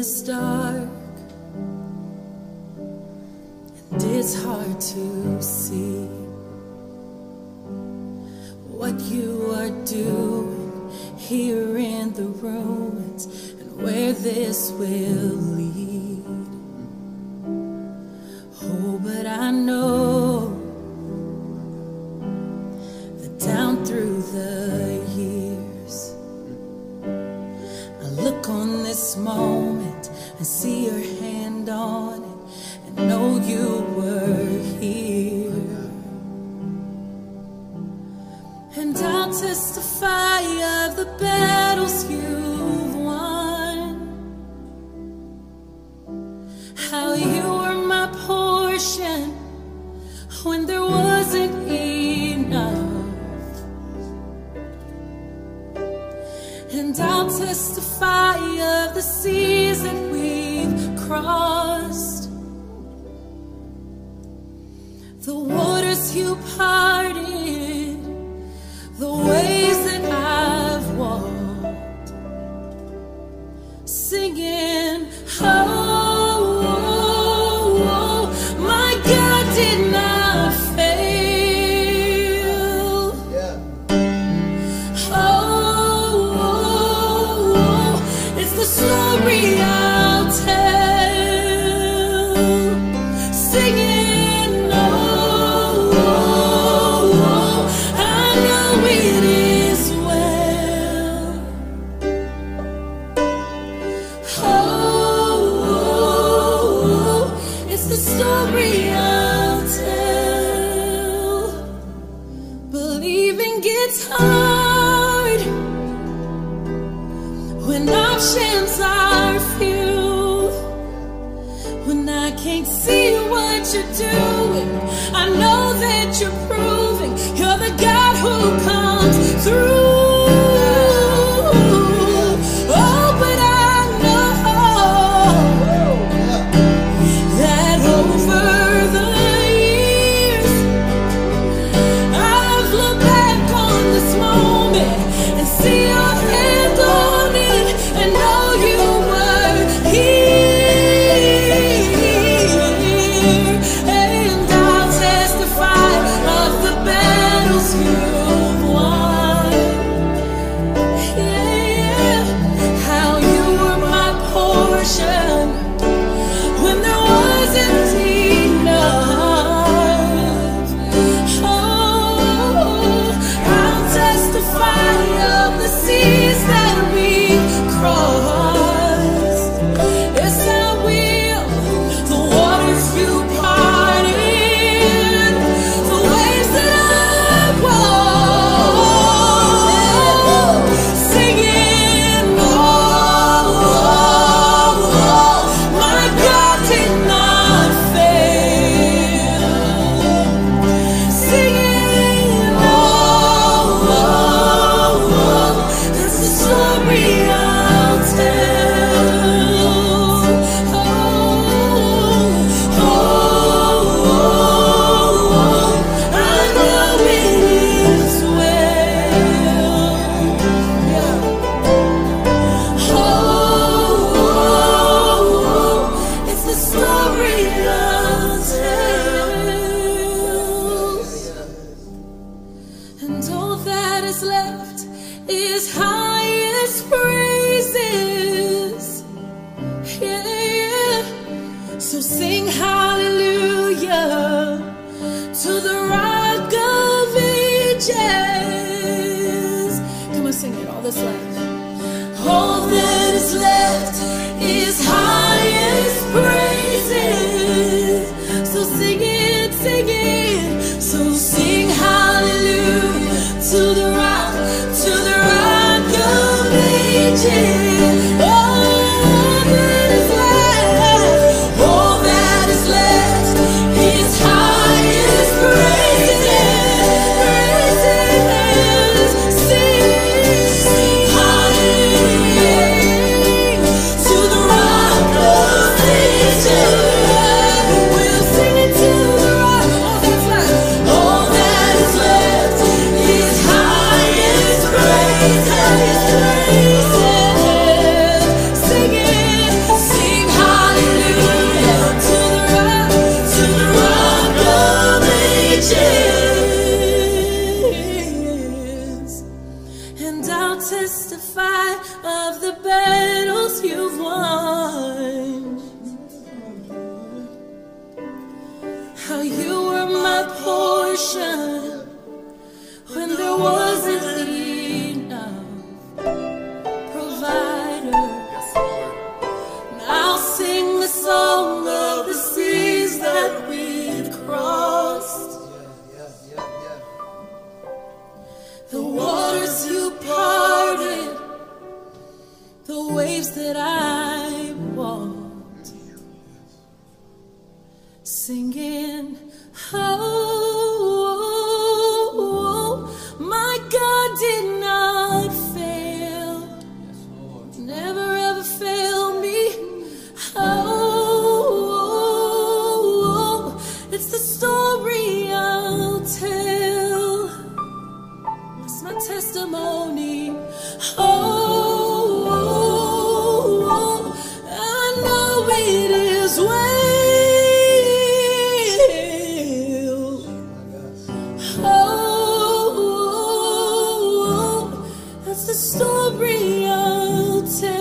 it's dark and it's hard to see what you are doing here in the ruins and where this will lead. Oh, but I know that down through the years, I look on this moment and see your hand on it and know you were here. And I'll testify of the battles you've won, how you were my portion when there wasn't enough. And I'll testify of the seas that we've crossed, the waters you parted, the ways that I've walked, singing, oh, oh, oh, my God did not fail. Oh, oh, oh, it's the story I'll tell, singing, oh, oh, oh, I know it is well. Oh, oh, oh, it's the story I'll tell. Believing gets hard when options are few, when I can't see what you're doing. I know that you're proving you're the God who comes through. Oh, but I know that over the years I've looked back on this moment and see your hand on it and know you were here. And I'll testify of the battles you've won. Yeah, how you were my portion when there wasn't enough. Oh, I'll testify of the seas that we've crossed. Yes, I will. The waters you parted, the waves that I've walked, singing, oh, oh, oh, my God did not fail. Singing, oh, oh, oh, that's the story I'll tell. Oh, oh, oh, I know it is well. Oh, oh, oh, it's the story I'll tell. And all that is left is highest praises. Yeah, yeah. So sing hallelujah to the Rock of Ages. Come on, sing it. All that's left. All that is left is highest praises. So sing it, sing it. So sing hallelujah to the Rock of Ages. All that is left, all that is left is highest praises. Sing hallelujah to the Rock of Ages. We'll sing it to the Rock. All that is left is highest praises. testify of the battles you've won. How you were my portion when there wasn't enough. Provider, and I'll sing the song of the seas that we've crossed. The waters you parted, the waves that I walked, singing, oh, my God did not fail, never ever fail me. Oh, it's the story I'll tell. It's my testimony. Oh, I know it is well. Oh, that's the story I'll tell.